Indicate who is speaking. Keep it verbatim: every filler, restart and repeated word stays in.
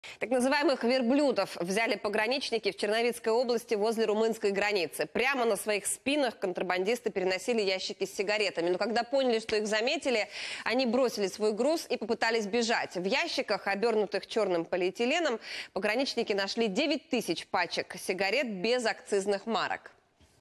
Speaker 1: Так называемых верблюдов взяли пограничники в Черновицкой области возле румынской границы. Прямо на своих спинах контрабандисты переносили ящики с сигаретами. Но когда поняли, что их заметили, они бросили свой груз и попытались бежать. В ящиках, обернутых черным полиэтиленом, пограничники нашли девять тысяч пачек сигарет без акцизных марок.